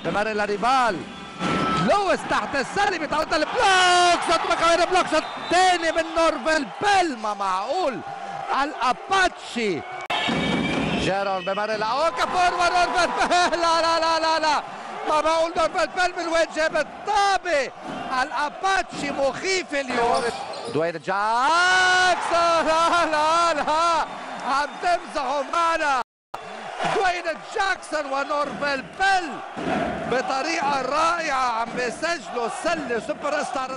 بمر لاريفال. لويس تحت السله بيتعرض للبلوك شوت مكوينه، بلوك شوت ثاني من نورفيل بيل. ما معقول الاباتشي. جيرون بمر كابور ونورفيل بيل. لا لا لا لا لا، ما معقول نورفيل بيل من وين جاب الطابه. الاباتشي مخيف اليوم. دوين جاكسون. لا لا لا، عم تمزحوا معنا. دوين جاكسون ونورفيل بيل بطريقه رائعه عم بيسجلوا سله سوبر ستار.